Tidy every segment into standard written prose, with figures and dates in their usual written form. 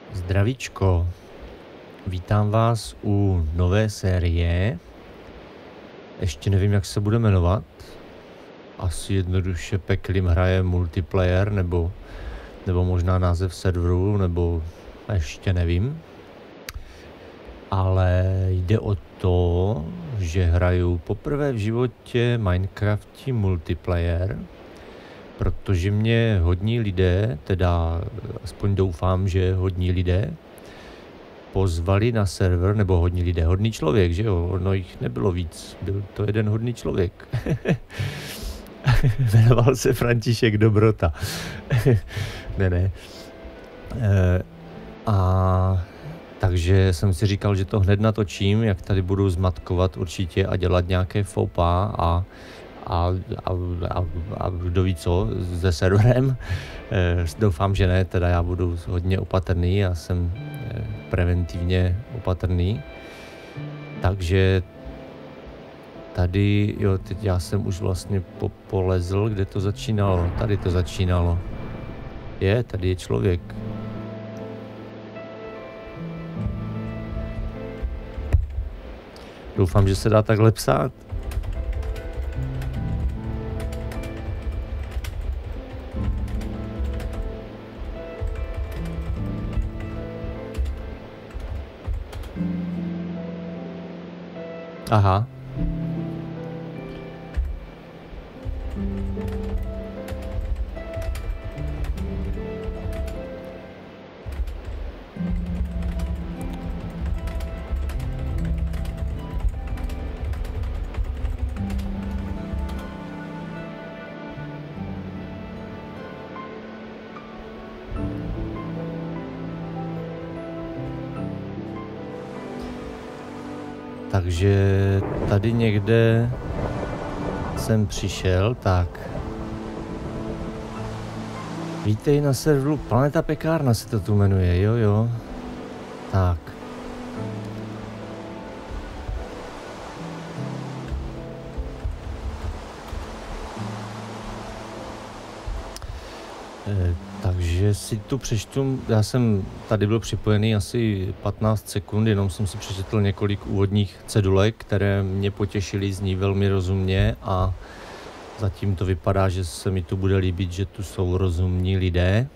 Zdravíčko, vítám vás u nové série. Ještě nevím, jak se bude jmenovat. Asi jednoduše Peklím hraje multiplayer, nebo možná název serveru, nebo ještě nevím. Ale jde o to, že hraju poprvé v životě Minecrafti multiplayer, protože mě hodní lidé, teda aspoň doufám, že hodní lidé, pozvali na server, nebo hodný člověk, že jo, ono jich nebylo víc, byl to jeden hodný člověk. Jmenoval se František Dobrota. ne. A takže jsem si říkal, že to hned natočím, jak tady budu zmatkovat určitě a dělat nějaké faux pas a kdo ví co se serverem. Doufám, že ne, teda já budu hodně opatrný, já jsem preventivně opatrný. Takže tady, jo, teď já jsem už vlastně polezl, kde to začínalo. Tady to začínalo. Tady je člověk. Doufám, že se dá takhle psát. Aha. Takže tady někde jsem přišel, tak. Vítej na serveru Planeta Pekárna se to tu jmenuje, jo. Tak. Takže si tu přečtu, já jsem tady byl připojený asi 15 sekund, jenom jsem si přečetl několik úvodních cedulek, které mě potěšily, zní velmi rozumně a zatím to vypadá, že se mi tu bude líbit, že tu jsou rozumní lidé.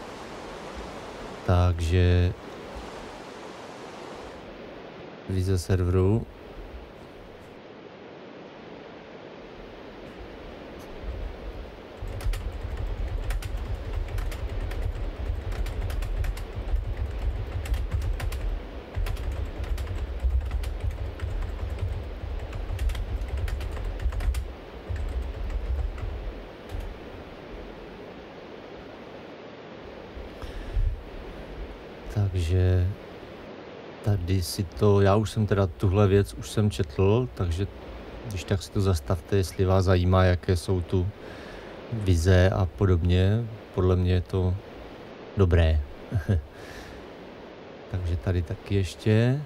Takže vize serveru. Takže tady si to, já už jsem teda tuhle věc už jsem četl, takže když tak si to zastavte, jestli vás zajímá, jaké jsou tu vize a podobně. Podle mě je to dobré. Takže tady taky ještě.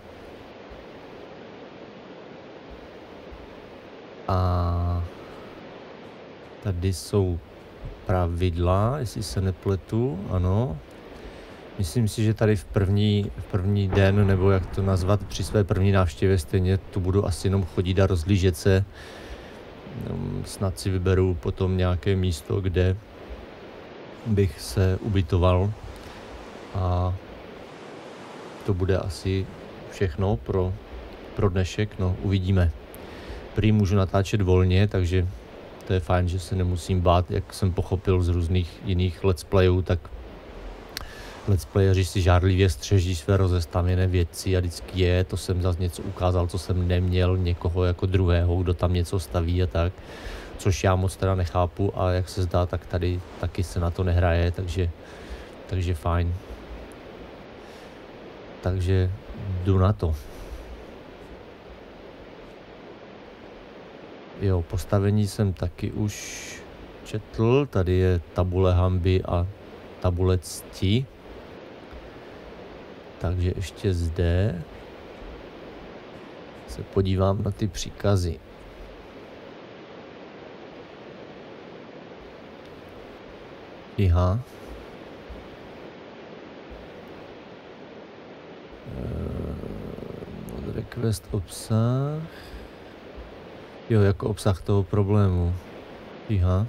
A tady jsou pravidla, jestli se nepletu, ano. Myslím si, že tady v první den, nebo jak to nazvat, při své první návštěvě stejně tu budu asi jenom chodit a rozlížet se. Snad si vyberu potom nějaké místo, kde bych se ubytoval. A to bude asi všechno pro dnešek, no uvidíme. Prý můžu natáčet volně, takže to je fajn, že se nemusím bát, jak jsem pochopil z různých jiných let's playů, tak let's playeři si žárlivě střeží své rozestavěné věci a vždycky to jsem zase něco ukázal, co jsem neměl, někoho jako druhého, kdo tam něco staví a tak, což já moc teda nechápu a jak se zdá, tak tady taky se na to nehraje, takže fajn. Takže jdu na to. Jo, postavení jsem taky už četl, tady je tabule hanby a tabule cti. Takže ještě zde se podívám na ty příkazy. Aha. Request obsah. Jo, jako obsah toho problému. Aha.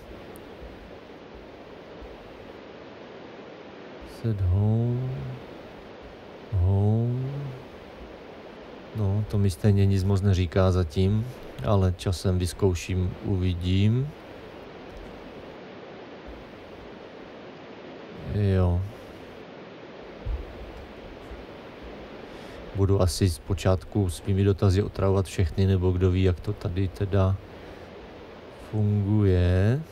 Set home. Home. No, to mi stejně nic moc neříká zatím, ale časem vyzkouším, uvidím. Jo. Budu asi zpočátku svými dotazy otravovat všechny, nebo kdo ví, jak to tady teda funguje.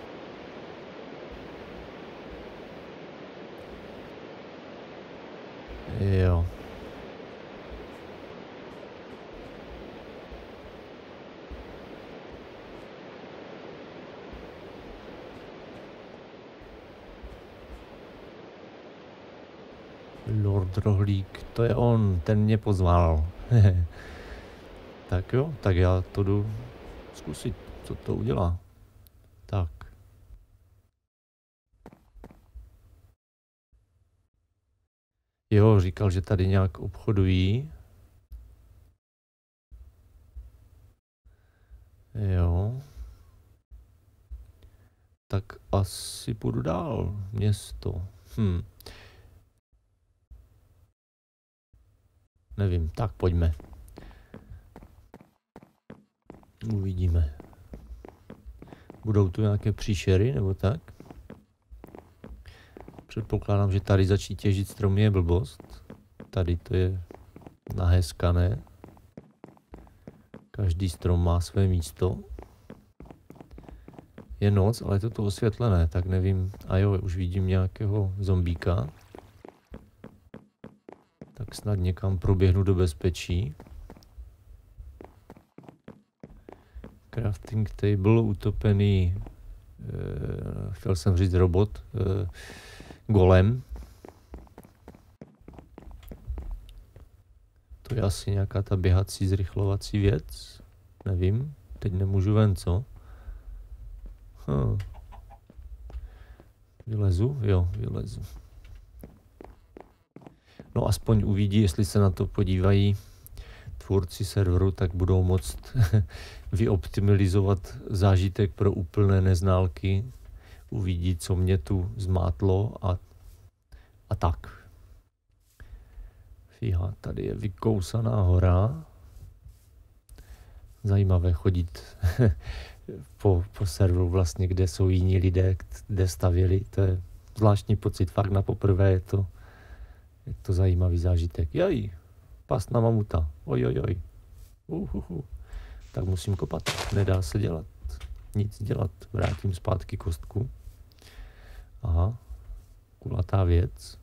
Jo. Lord Rohlík, to je on, ten mě pozval. Tak jo, tak já to jdu zkusit, co to udělá. Tak. Jo, říkal, že tady nějak obchodují. Jo. Tak asi půjdu dál. Město. Nevím, tak pojďme. Uvidíme. Budou tu nějaké příšery, nebo tak? Předpokládám, že tady začít těžit stromy je blbost. Tady to je naheskané. Každý strom má své místo. Je noc, ale je to tu osvětlené, tak nevím. A jo, už vidím nějakého zombíka. Tak snad někam proběhnu do bezpečí. Crafting table, utopený, chtěl jsem říct robot, golem. To je asi nějaká ta běhací, zrychlovací věc. Nevím, teď nemůžu ven, co? Vylezu? Jo, vylezu. No aspoň uvidí, jestli se na to podívají tvůrci serveru, tak budou moct vyoptimalizovat zážitek pro úplné neználky. Uvidí, co mě tu zmátlo a tak. Fíha, tady je vykousaná hora. Zajímavé chodit po serveru vlastně, kde jsou jiní lidé, kde stavěli. To je zvláštní pocit, fakt na poprvé je to zajímavý zážitek. Jaj, past na mamuta. Ojojoj. Tak musím kopat. Nedá se dělat. Nic dělat. Vrátím zpátky kostku. Aha. Kulatá věc.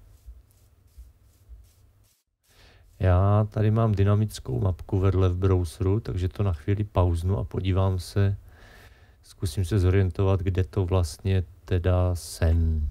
Já tady mám dynamickou mapku vedle v browseru, takže to na chvíli pauznu a podívám se. Zkusím se zorientovat, kde to vlastně teda jsem.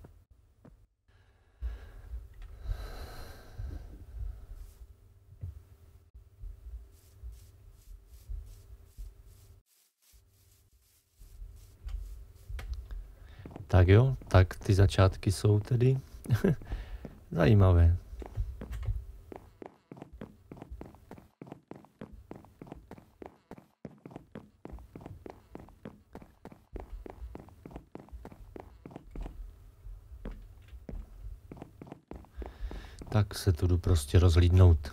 Tak jo, tak ty začátky jsou tedy zajímavé. Tak se tu jdu prostě rozhlídnout.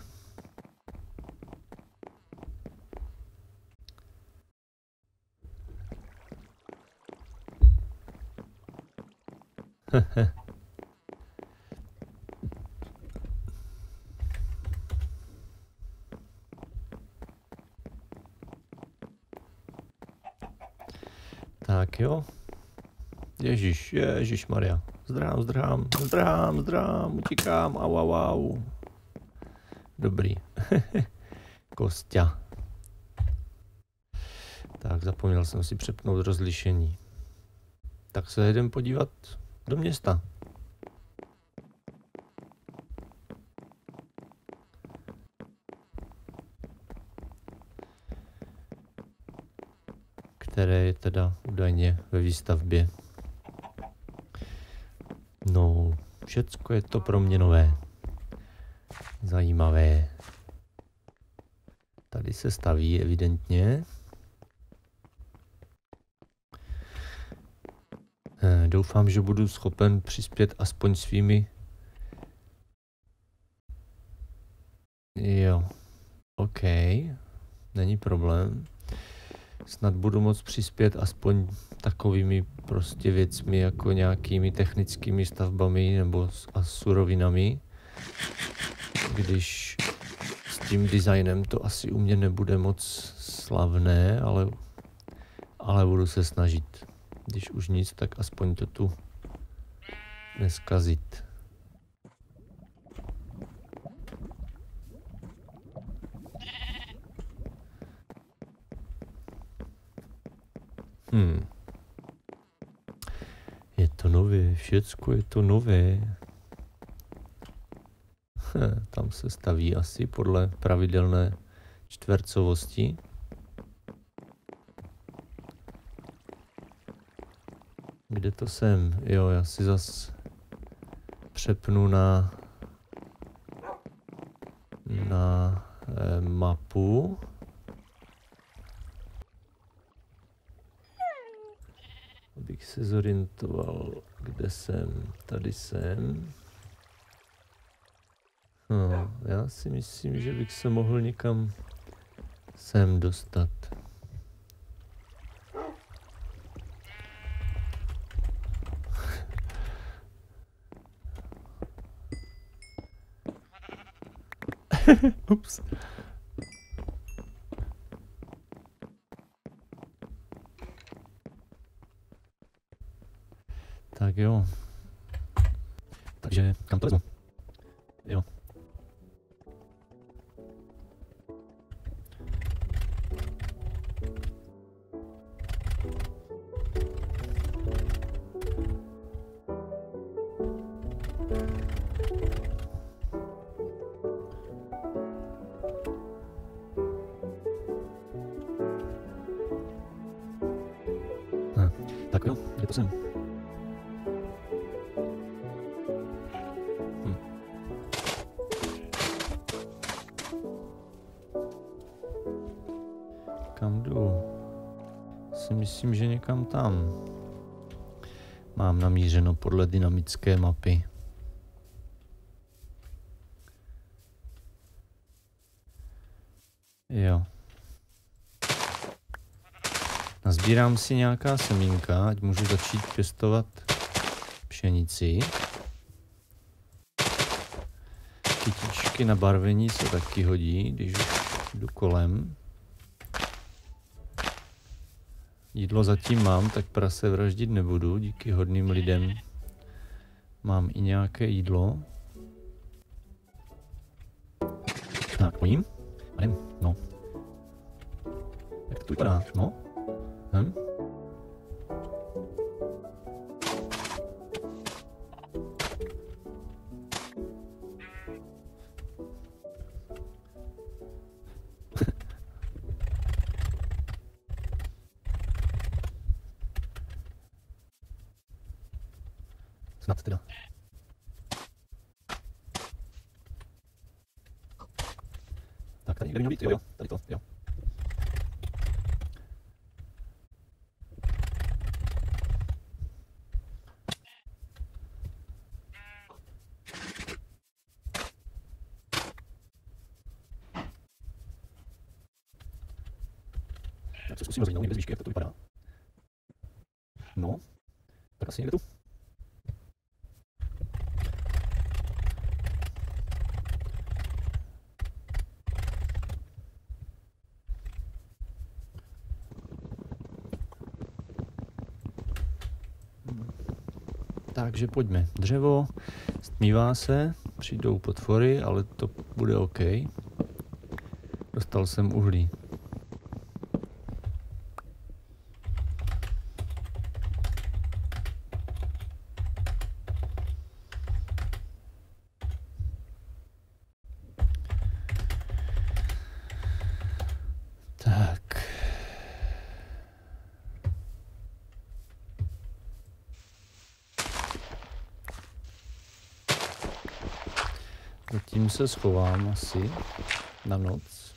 Tak jo. Ježíš Maria. Zdrhám, utíkám, au. Dobrý. Kosťa. Tak, zapomněl jsem si přepnout rozlišení. Tak se jdem podívat do města. Které je teda údajně ve výstavbě. No, všecko je to pro mě nové. Zajímavé. Tady se staví evidentně. Doufám, že budu schopen přispět aspoň svými... Jo. OK. Není problém. Snad budu moct přispět aspoň takovými prostě věcmi, jako nějakými technickými stavbami nebo a surovinami. Když s tím designem to asi u mě nebude moc slavné, ale budu se snažit. Když už nic, tak aspoň to tu neskazit. Je to nové, všecko je to nové. Tam se staví asi podle pravidelné čtvercovosti. Kde to jsem? Jo, já si zas přepnu na mapu. Abych se zorientoval, kde jsem. Tady jsem. Já si myslím, že bych se mohl někam sem dostat. Ups. Tak jo. Takže kam to vezmu? Jo. Tak jo, kde to jsem? Kam jdu? Si myslím, že někam tam. Mám namířeno podle dynamické mapy. Jo. Nazbírám si nějaká semínka, ať můžu začít pěstovat pšenici. Kytičky na barvení se taky hodí, když už jdu kolem. Jídlo zatím mám, tak prase vraždit nebudu, díky hodným lidem mám i nějaké jídlo. Tak, pojím? No. Jak to vypadá? No. Snad teda. Tak, tady někde mělo být, jo, tady to, jo. Tak se zkusím rozhodnout někde z výšky, jak to vypadá. No, tak asi někde tu. Takže pojďme. Dřevo stmívá se, přijdou potvory, ale to bude OK. Dostal jsem uhlí. Tak. Zatím se schovám asi na noc.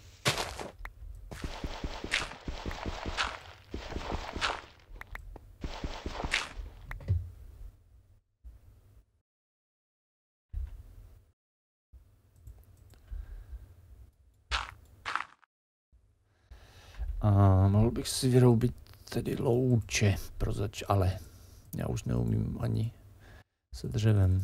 A mohl bych si vyroubit tedy louče ale já už neumím ani se dřevem.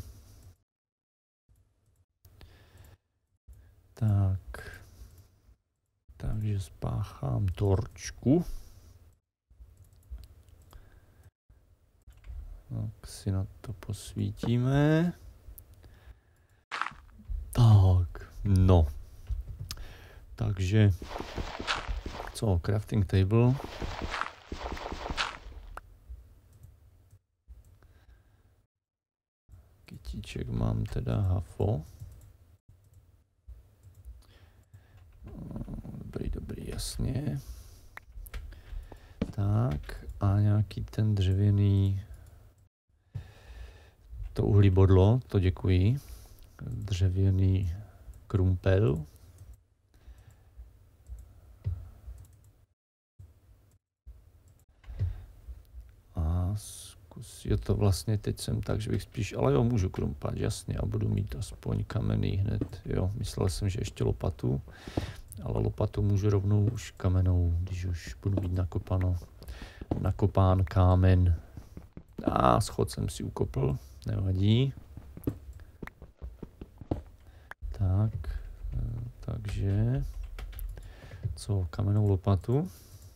Tak. Takže spáchám torčku. Tak si na to posvítíme. Tak, no. Takže, co, crafting table. Kytíček mám teda hafo. Dobrý, jasně. Tak a nějaký ten dřevěný, to uhlí bodlo, to děkuji. Dřevěný krumpel. A je to vlastně, teď jsem tak, že bych spíš, ale jo, můžu krumpat, jasně, a budu mít aspoň kamenný hned, jo, myslel jsem, že ještě lopatu, ale lopatu můžu rovnou už kamenou, když už budu mít nakopán kámen. A schod jsem si ukopl, nevadí. Tak, takže, co, kamennou lopatu.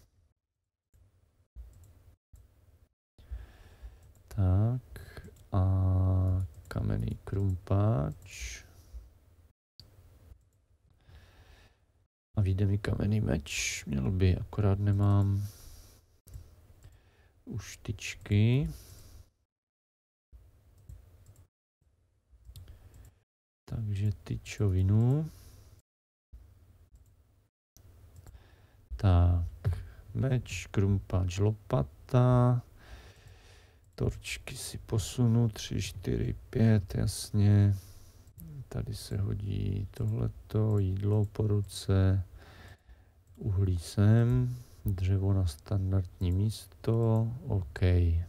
Tak a kamenný krumpáč. A vyjde mi kamenný meč, měl by, akorát nemám už tyčky. Takže tyčovinu. Tak, meč, krumpáč, lopata. Torčky si posunu, 3, 4, 5, jasně. Tady se hodí tohleto, jídlo po ruce, uhlí sem, dřevo na standardní místo, OK.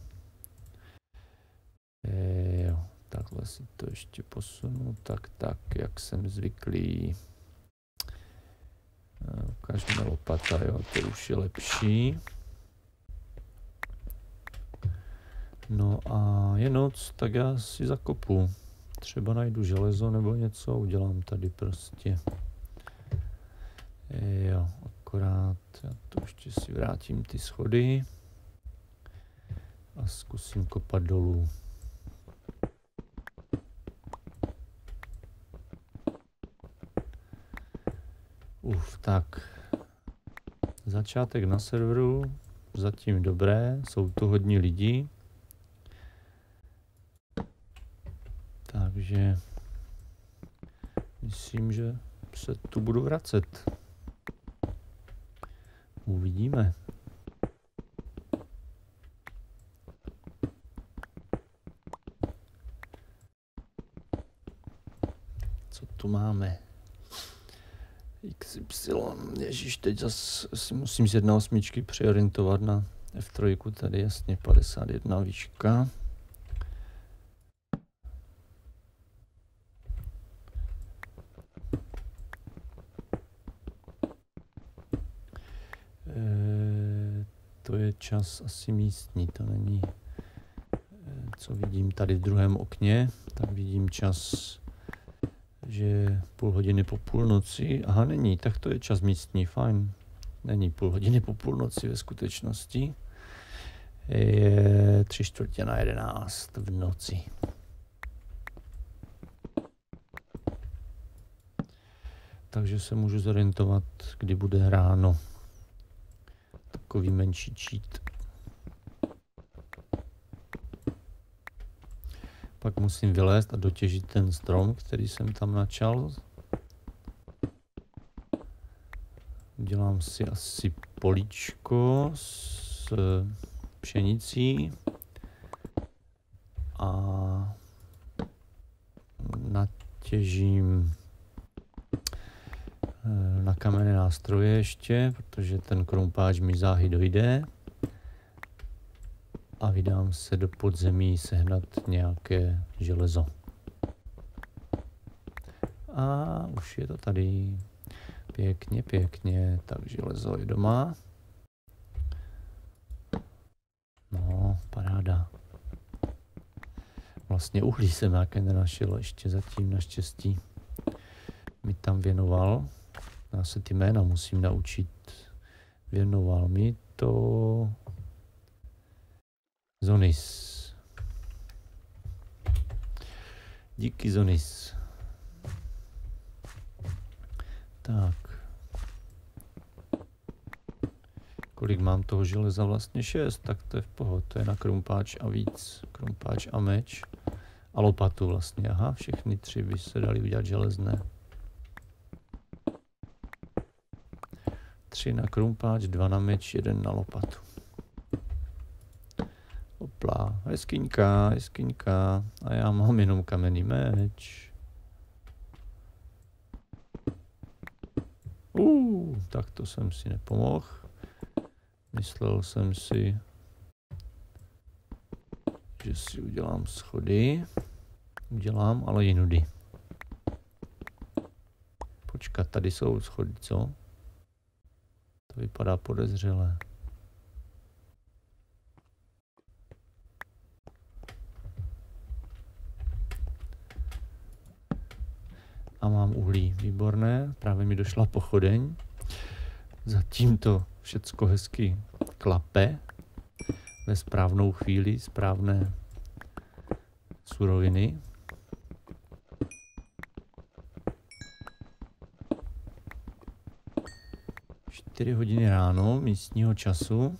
Jo, takhle si to ještě posunu, tak, jak jsem zvyklý. Ukážeme lopata, jo, to už je lepší. No a je noc, tak já si zakopu. Třeba najdu železo nebo něco, udělám tady prostě. Jo, akorát, já to ještě si vrátím ty schody a zkusím kopat dolů. Tak. Začátek na serveru, zatím dobré, jsou tu hodní lidí. Takže myslím, že se tu budu vracet. Uvidíme. Co tu máme? XY, ježíš, teď zase si musím z 1.8 přeorientovat na F3, tady jasně 51 výška. To je čas asi místní, to není, co vidím tady v druhém okně, tak vidím čas, že je půl hodiny po půlnoci. Aha, není, tak to je čas místní, fajn. Není půl hodiny po půlnoci ve skutečnosti. Je 11:45 v noci. Takže se můžu zorientovat, kdy bude ráno. Takový menší cheat. Pak musím vylézt a dotěžit ten strom, který jsem tam načal. Udělám si asi políčko s pšenicí a vytěžím na kamenné nástroje ještě, protože ten krumpáč mi záhy dojde. A vydám se do podzemí sehnat nějaké železo. A už je to tady. Pěkně, pěkně. Tak železo je doma. No, paráda. Vlastně uhlí jsem nějaké nenašel ještě zatím, naštěstí. Mi tam věnoval. Já se ty jména musím naučit. Věnoval mi to Zonis. Díky Zonis. Tak. Kolik mám toho železa? Vlastně 6, tak to je v pohodě. To je na krumpáč a víc. Krumpáč a meč. A lopatu vlastně. Aha, všechny 3 by se dali udělat železné. 3 na krumpáč, 2 na meč, 1 na lopatu. Hopla, jeskyňka, jeskyňka. A já mám jenom kamenný meč. Tak to jsem si nepomohl. Myslel jsem si, že si udělám schody. Udělám, ale jinudy. Počkat, tady jsou schody, co? To vypadá podezřelé. A mám uhlí, výborné, právě mi došla pochodeň. Zatím to všecko hezky klape. Ve správnou chvíli, správné suroviny. 4 hodiny ráno místního času.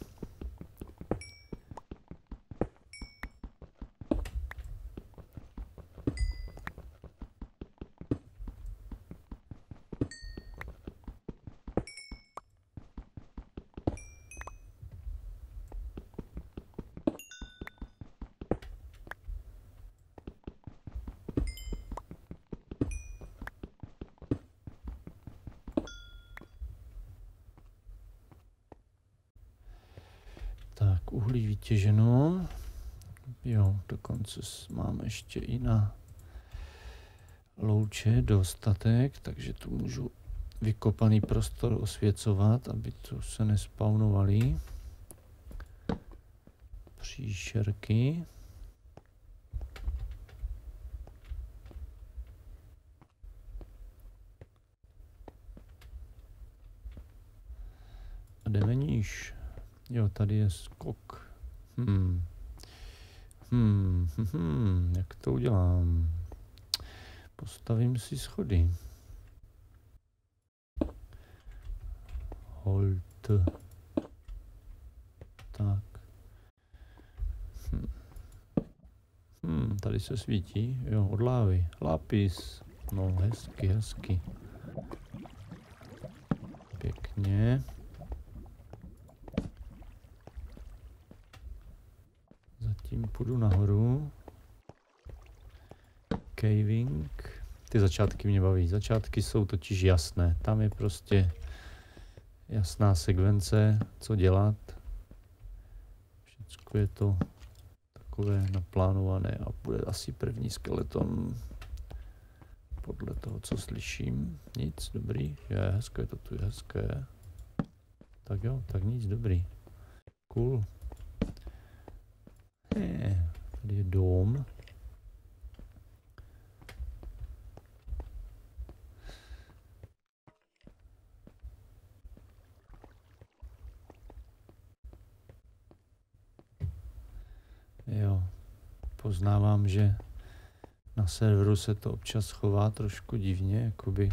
Tak, uhlí vytěženo. Jo, dokonce máme ještě i na louče dostatek, takže tu můžu vykopaný prostor osvěcovat, aby tu se nespawnovaly příšerky. A jdeme níž. Jo, tady je skok. Jak to udělám? Postavím si schody. Hold. Tak. Tady se svítí. Jo, od lávy. Lápis. No, hezky, hezky. Pěkně. Zatím půjdu nahoru. Caving. Ty začátky mě baví. Začátky jsou totiž jasné. Tam je prostě jasná sekvence, co dělat. Všechno je to takové naplánované a bude asi první skeleton. Podle toho, co slyším. Nic, dobrý. Je hezké, to tu je hezké. Tak jo, tak nic, dobrý. Cool. Tady je dom. Jo, poznávám, že na serveru se to občas chová trošku divně, jakoby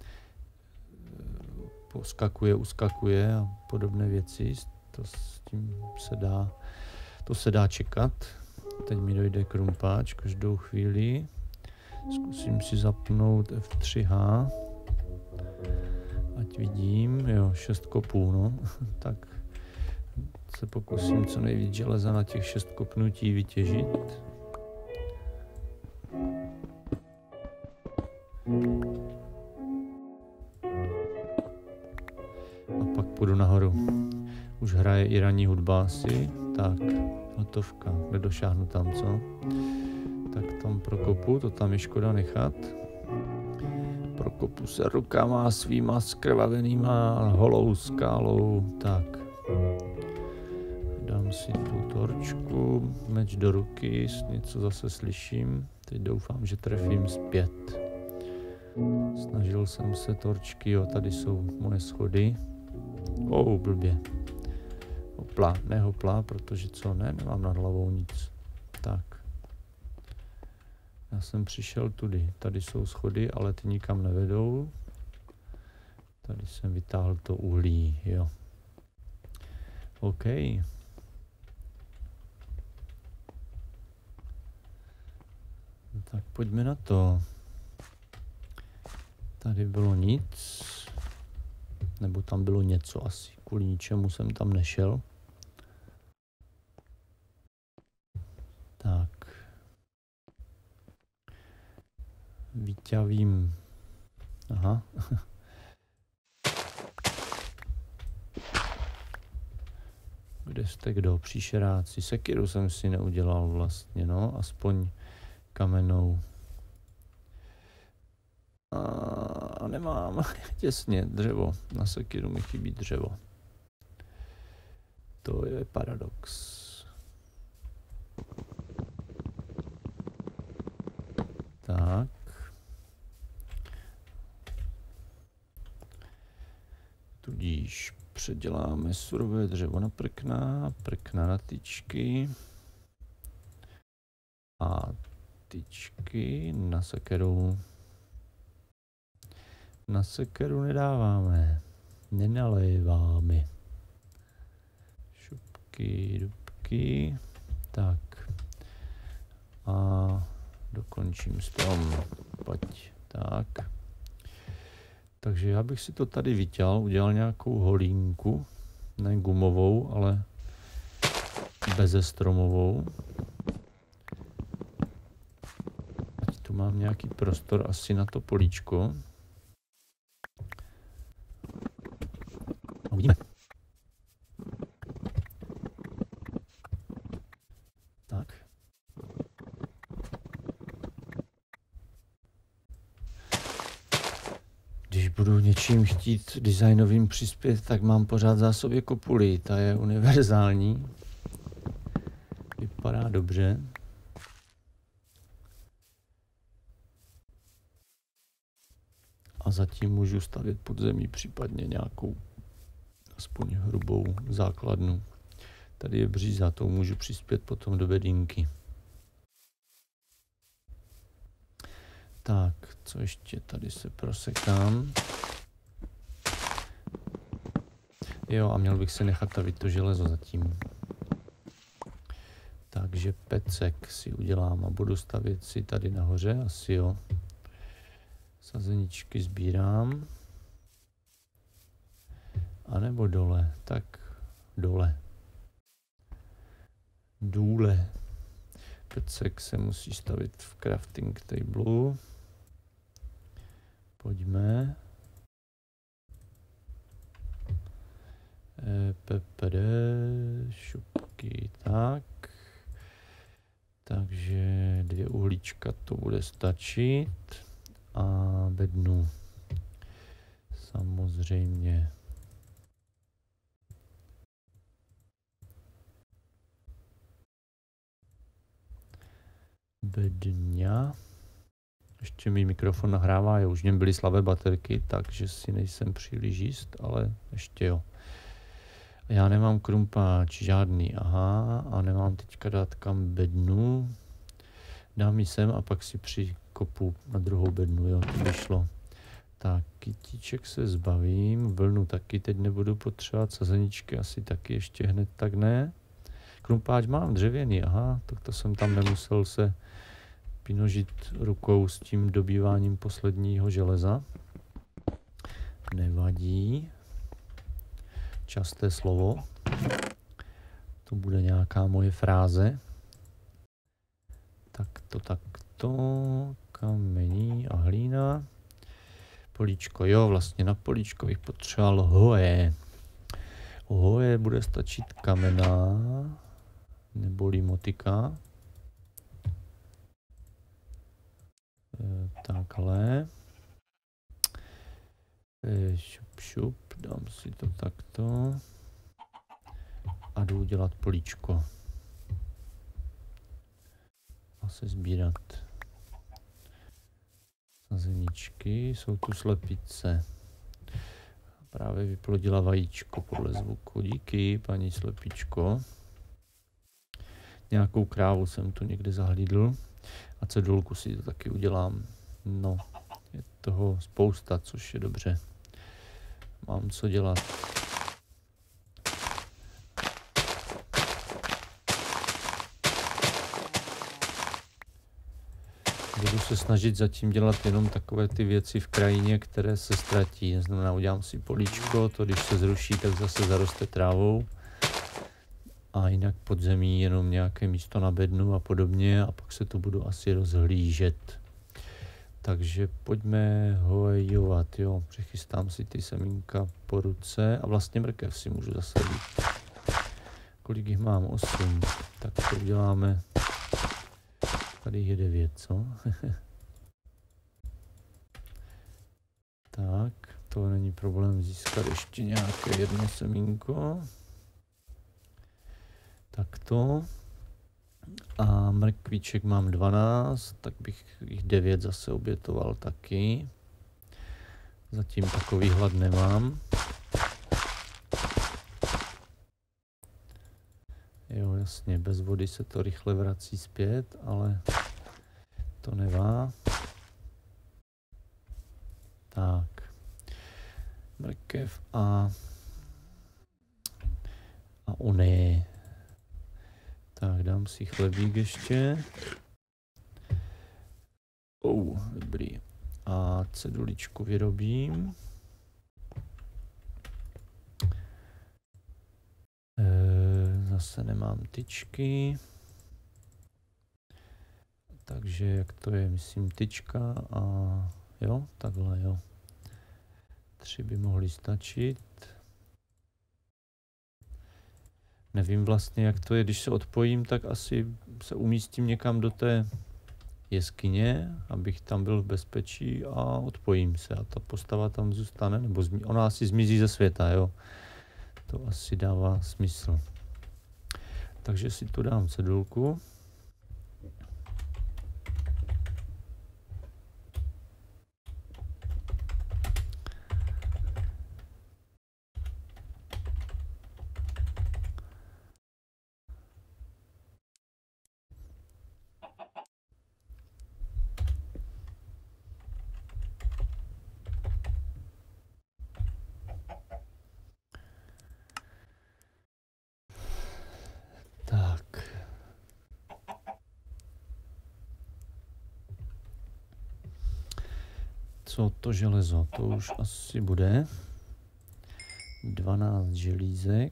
poskakuje, uskakuje a podobné věci. To s tím se dá čekat. Teď mi dojde krumpáč každou chvíli. Zkusím si zapnout F3H. Ať vidím, jo, 6 kopů, no. Tak se pokusím co nejvíc železa na těch 6 kopnutí vytěžit. půjdu nahoru. Už hraje i ranní hudba asi. Tak, hotovka. Nedošáhnu tam, co? Tak tam prokopu, to tam je škoda nechat. Prokopu se rukama svýma skrvavenýma holou skálou. Tak. Dám si tu torčku, meč do ruky, něco zase slyším. Teď doufám, že trefím zpět. Snažil jsem se torčky, jo, tady jsou moje schody. Blbě. Hopla, nehopla, protože co, nemám nad hlavou nic. Tak. Já jsem přišel tudy. Tady jsou schody, ale ty nikam nevedou. Tady jsem vytáhl to uhlí, jo. OK. Tak pojďme na to. Tady bylo nic. Nebo tam bylo něco asi. Kvůli ničemu jsem tam nešel. Tak. Vyťavím. Aha. Kde jste kdo? Příšeráci. Sekiru jsem si neudělal vlastně, no. Aspoň kamennou. A nemám. Těsně, dřevo. Na sekiru mi chybí dřevo. To je paradox. Tak. Tudíž předěláme surové dřevo na prkna, prkna na tyčky a tyčky na sekeru. Na sekeru nedáváme, nenaléváme. Šupky, dubky, tak. A dokončím strom, pojď, tak. Takže já bych si to tady vyťal, udělal nějakou holínku, ne gumovou, ale bezestromovou. Ať tu mám nějaký prostor asi na to políčko. Uvidíme. Tak. Když budu něčím chtít designovým přispět, tak mám pořád zásobě kopulí. Ta je univerzální. Vypadá dobře. A zatím můžu stavět pod zemí případně nějakou aspoň hrubou základnu. Tady je bříza, to můžu přispět potom do bedínky. Tak, co ještě? Tady se prosekám. Jo, a měl bych si nechat tavit to železo zatím. Takže pecek si udělám a budu stavět si tady nahoře, asi jo. Sazeničky sbírám. A nebo dole, tak dole. Důle. Pecek se musí stavit v crafting tablu. Pojďme. PPD, šupky, tak. Takže 2 uhlíčka to bude stačit. A bednu. Samozřejmě. Bedňa. Ještě mi mikrofon nahrává, už v něm byly slabé baterky, takže si nejsem příliš jist, ale ještě jo. Já nemám krumpáč žádný, aha, a nemám teďka dát kam bednu. Dám ji sem a pak si přikopu na druhou bednu, jo, to by šlo. Tak, kytíček se zbavím, vlnu taky teď nebudu potřebovat, sazeničky asi taky ještě hned tak ne. Krumpáč mám dřevěný, aha, tak to jsem tam nemusel se pinožit rukou s tím dobýváním posledního železa. Nevadí. Časté slovo. To bude nějaká moje fráze. Takto, kamení a hlína. Políčko, jo, vlastně na políčko bych potřeboval hoje. Hoje bude stačit kamená, neboli motika. Takhle. Šup, šup, dám si to takto. A jdu dělat políčko. A se sbírat. Sazeničky, jsou tu slepice. Právě vyplodila vajíčko podle zvuku. Díky, paní slepičko. Nějakou krávu jsem tu někde zahlídl. A cedulku si to taky udělám. No, je toho spousta, což je dobře. Mám co dělat. Budu se snažit zatím dělat jenom takové ty věci v krajině, které se ztratí. Znamená, udělám si políčko, to když se zruší, tak zase zaroste trávou. A jinak pod zemí jenom nějaké místo na bednu a podobně a pak se to budu asi rozhlížet. Takže pojďme hojovat, jo. Přechystám si ty semínka po ruce a vlastně mrkev si můžu zasadit. Kolik jich mám? 8. Tak to uděláme. Tady je 9, co? Tak, to není problém získat ještě nějaké jedno semínko. Takto. A mrkvíček mám 12, tak bych jich 9 zase obětoval taky. Zatím takový hlad nemám. Jo, jasně, bez vody se to rychle vrací zpět, ale to nevá. Tak. Mrkev a oné. Tak, dám si chlebík ještě. Dobrý. A ceduličku vyrobím. Zase nemám tyčky. Takže jak to je, myslím tyčka a jo, takhle jo. 3 by mohly stačit. Nevím vlastně, jak to je, když se odpojím, tak asi se umístím někam do té jeskyně, abych tam byl v bezpečí a odpojím se a ta postava tam zůstane, nebo ona asi zmizí ze světa, jo. To asi dává smysl. Takže si tu dám cedulku. Co to železo? To už asi bude. 12 želízek.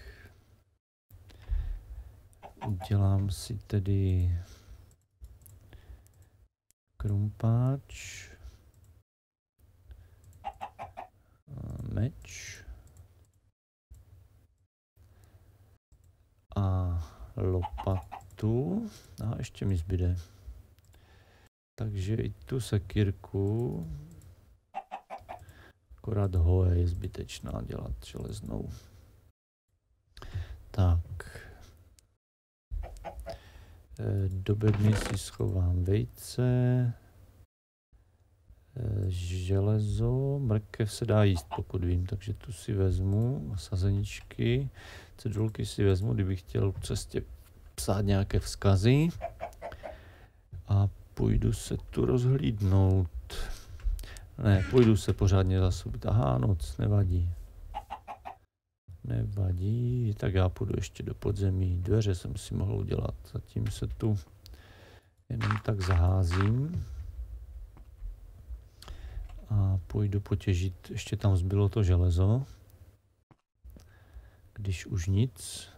Udělám si tedy krumpáč. Meč. A lopatu. A ještě mi zbyde. Takže i tu sekírku, akorát hoje je zbytečná dělat železnou. Tak. Do bedny si schovám vejce, železo, mrkev se dá jíst, pokud vím, takže tu si vezmu, sazeničky, cedulky si vezmu, kdybych chtěl v cestě psát nějaké vzkazy. A půjdu se tu rozhlídnout. Ne, půjdu se pořádně zasobit. Aha, noc, nevadí. Nevadí, tak já půjdu ještě do podzemí. Dveře jsem si mohl udělat, zatím se tu jenom tak zaházím. A půjdu potěžit, ještě tam zbylo to železo. Když už nic.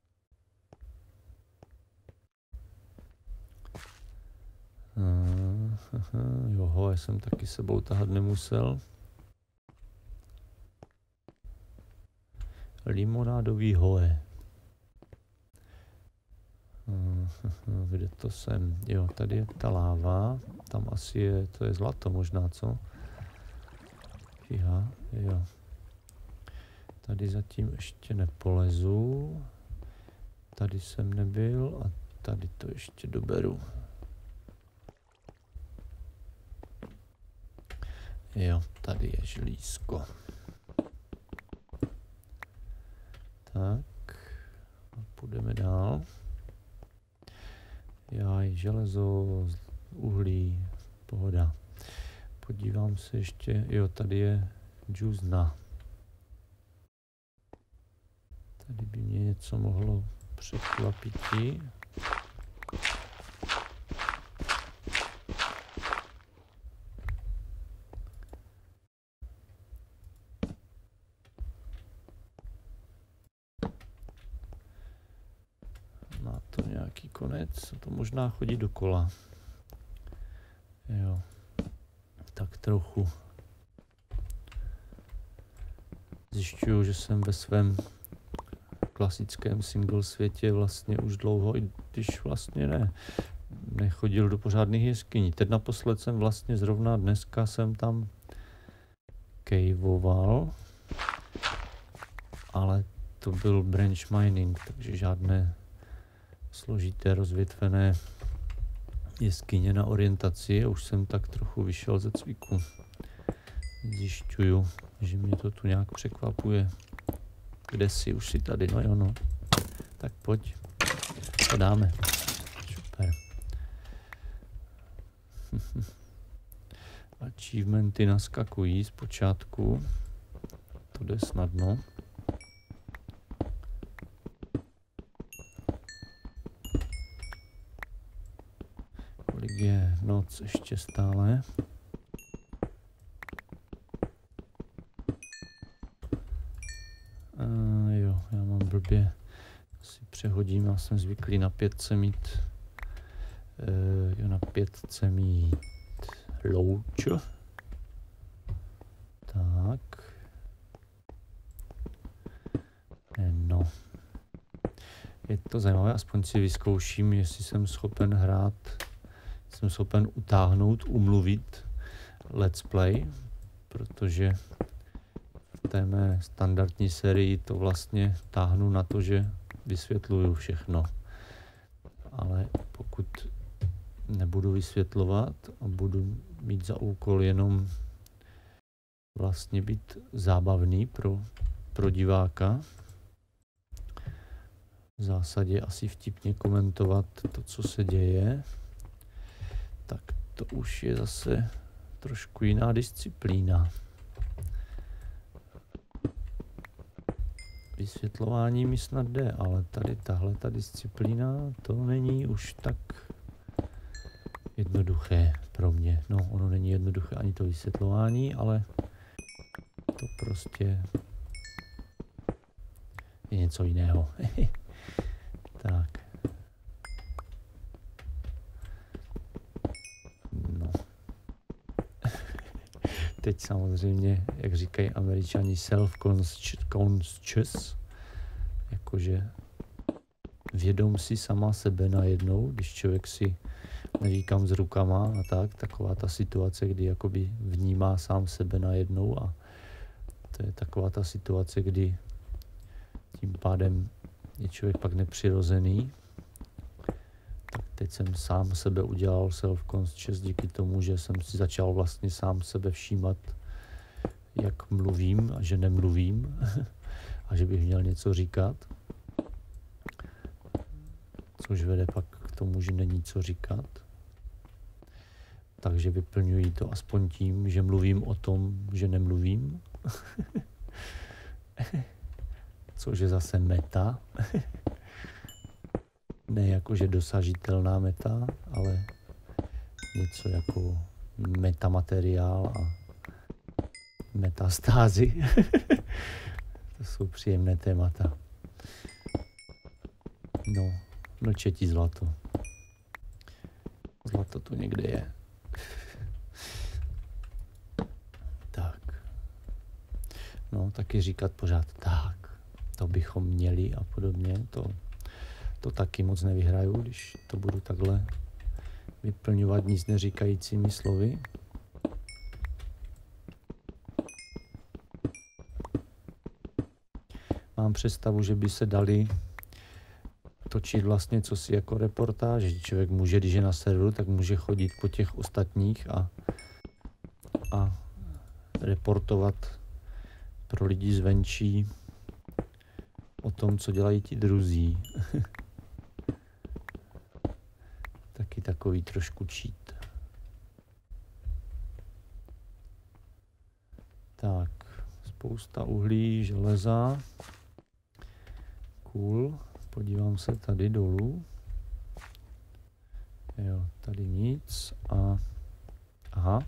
Jo, já jsem taky sebou tahat nemusel. Limonádový hoe. Kde to jsem? Jo, tady je ta láva. Tam asi je, to je zlato možná, co? Fíha, jo. Tady zatím ještě nepolezu. Tady jsem nebyl a tady to ještě doberu. Jo, tady je želízko. Tak, a půjdeme dál. Jaj, železo, uhlí, pohoda. Podívám se ještě, jo, tady je džuzna. Tady by mě něco mohlo překvapiti. Má to nějaký konec, to možná chodí dokola. Jo, tak trochu. Zjišťuju, že jsem ve svém klasickém single světě vlastně už dlouho, i když vlastně nechodil do pořádných jeskyní. Teď naposled jsem vlastně zrovna dneska jsem tam caveoval, ale to byl branch mining, takže žádné složité rozvětvené jeskyně na orientaci. Už jsem tak trochu vyšel ze cviku. Zjišťuju, že mě to tu nějak překvapuje. Kde jsi? Už jsi tady, no jo, no. Tak pojď, to dáme. Super. Achievementy naskakují z počátku. To jde snadno. Kolik je noc ještě stále? Jo, já mám blbě. Si přehodím, já jsem zvyklý na 5 mít na 5 mít louč. Tak. No. Je to zajímavé, aspoň si vyzkouším, jestli jsem schopen hrát, jsem schopen utáhnout, umluvit let's play, protože v té mé standardní sérii to vlastně táhnu na to, že vysvětluju všechno. Ale pokud nebudu vysvětlovat a budu mít za úkol jenom vlastně být zábavný pro diváka, v zásadě asi vtipně komentovat to, co se děje, tak to už je zase trošku jiná disciplína. Vysvětlování mi snad jde, ale tady tahle ta disciplína, to není už tak jednoduché pro mě. No, ono není jednoduché ani to vysvětlování, ale to prostě je něco jiného. Tak. No. Teď samozřejmě, jak říkají Američani, self-conscious, jakože vědom si sama sebe najednou, když člověk si neví kam s rukama a tak, taková ta situace, kdy jakoby vnímá sám sebe najednou a to je taková ta situace, kdy tím pádem je člověk pak nepřirozený. Tak teď jsem sám sebe udělal self-conscious díky tomu, že jsem si začal vlastně sám sebe všímat, jak mluvím a že nemluvím a že bych měl něco říkat. Což vede pak k tomu, že není co říkat. Takže vyplňuji to aspoň tím, že mluvím o tom, že nemluvím. Což je zase meta. Ne jakože dosažitelná meta, ale něco jako metamateriál a metastázy. To jsou příjemné témata. No, mlčetí zlato. Zlato tu někde je. Tak. No, taky říkat pořád tak. To bychom měli a podobně. To taky moc nevyhraju, když to budu takhle vyplňovat nic neříkajícími slovy. Mám představu, že by se dali točit vlastně cosi jako reportáž, že člověk může, když je na serveru, tak může chodit po těch ostatních a reportovat pro lidi zvenčí o tom, co dělají ti druzí. Taky takový trošku cheat. Tak, spousta uhlí, železa. Cool. Podívám se tady dolů. Jo, tady nic a... Aha.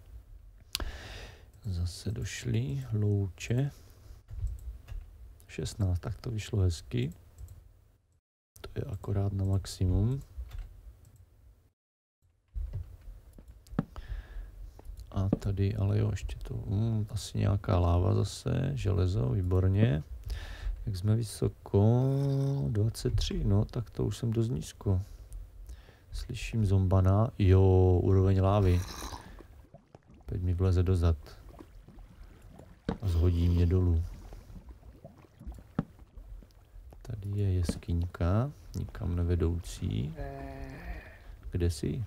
Zase došly louče. 16, tak to vyšlo hezky. To je akorát na maximum. A tady, ale jo, ještě to, asi nějaká láva zase, železo, výborně. Jak jsme vysoko, 23, no tak to už jsem dost nízko. Slyším zombana, jo, úroveň lávy. Teď mi vleze do zad. A zhodí mě dolů. Tady je jeskyňka, nikam nevedoucí. Kde jsi?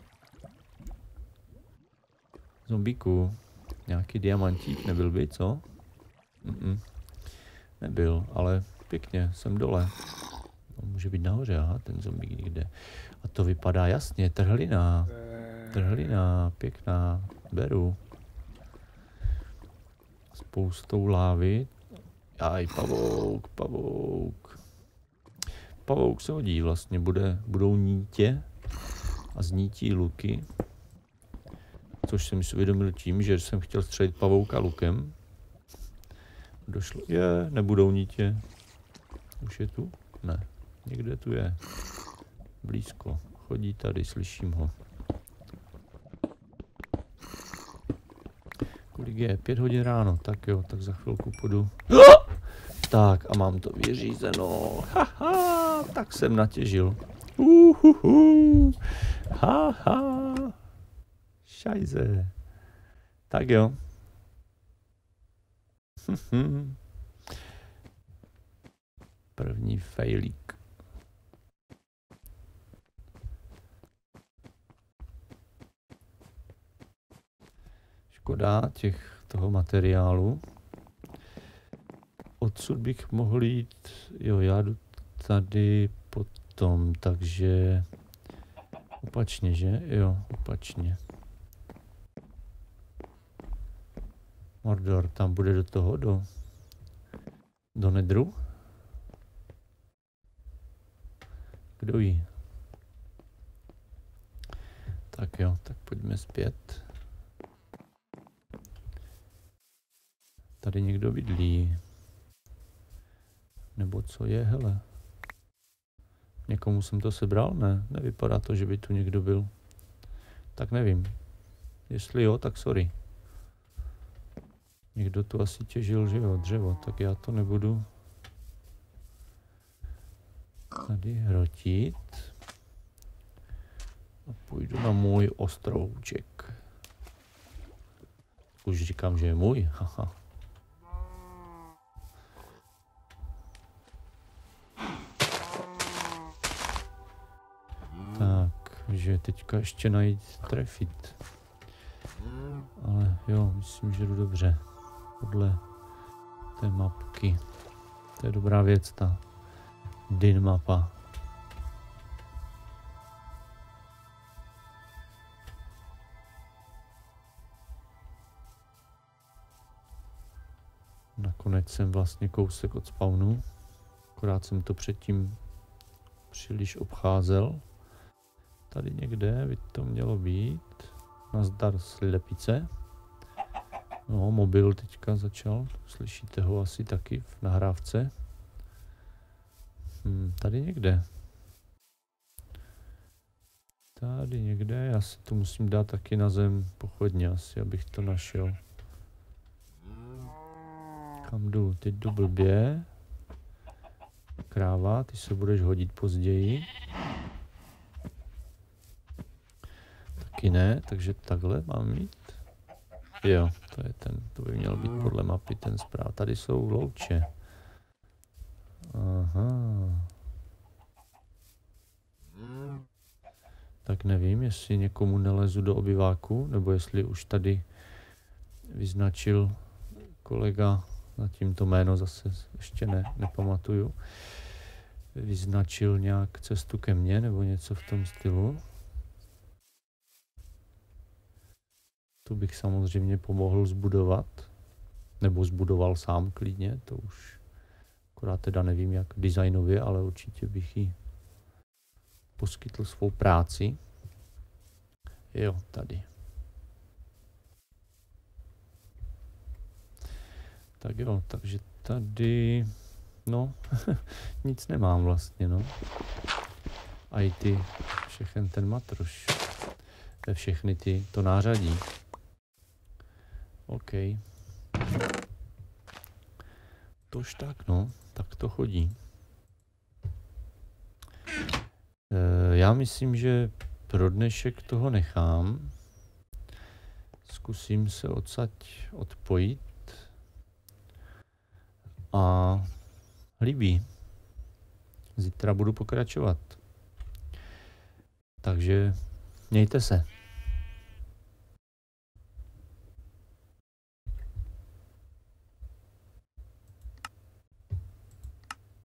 Zombíku, nějaký diamantík nebyl by, co? Nebyl, ale pěkně, jsem dole. No, může být nahoře, aha, ten zombík někde. A to vypadá jasně, trhlina. Trhlina, pěkná, beru. Spoustou lávy. Aj, pavouk, pavouk. Pavouk se hodí vlastně, budou nítě a znítí luky. Což jsem si uvědomil tím, že jsem chtěl střelit pavouka lukem. Došlo, nebudou nítě. Už je tu? Ne, někde tu je. Blízko, chodí tady, slyším ho. Kolik je? 5 hodin ráno, tak jo, tak za chvilku půjdu. Tak a mám to vyřízeno. Haha, tak jsem natěžil. Haha. Šajze. Tak jo. První failík. Škoda toho materiálu. Odsud bych mohl jít, jo, já jdu tady potom, takže opačně, že? Jo, opačně. Mordor, tam bude do toho, do nedru? Kdo ví? Tak jo, tak pojďme zpět. Tady někdo bydlí. Nebo co je, hele. Někomu jsem to sebral? Ne, nevypadá to, že by tu někdo byl. Tak nevím. Jestli jo, tak sorry. Někdo tu asi těžil, že jo, dřevo, tak já to nebudu tady hrotit. A půjdu na můj ostrouček. Už říkám, že je můj, haha. Tak, že teďka ještě najít trefit. Ale jo, myslím, že jdu dobře. Podle té mapky. To je dobrá věc, ta DIN mapa. Nakonec jsem vlastně kousek od spawnu. Akorát jsem to předtím příliš obcházel. Tady někde by to mělo být. Nazdar slepice. No, mobil teďka začal. Slyšíte ho asi taky v nahrávce. Tady někde. Tady někde. Já si to musím dát taky na zem pochodně asi, abych to našel. Kam jdu? Teď jdu blbě. kráva, ty se budeš hodit později. Taky ne, takže takhle mám mít. Jo, to je ten, to by měl být podle mapy ten správ. Tady jsou louče. Aha. Tak nevím, jestli někomu nelezu do obyváku, nebo jestli už tady vyznačil kolega, zatím to jméno zase ještě nepamatuju, vyznačil nějak cestu ke mně, nebo něco v tom stylu. Tu bych samozřejmě pomohl zbudovat, nebo zbudoval sám klidně, to už akorát teda nevím jak designově, ale určitě bych jí poskytl svou práci. Jo, tady. Tak jo, takže tady, no, nic nemám vlastně, no. A i ty, všechen ten matroš, ve všechny to nářadí. OK. Tož tak, no, tak to chodí. Já myslím, že pro dnešek toho nechám. Zkusím se odsaď odpojit. A líbí. Zítra budu pokračovat. Takže mějte se.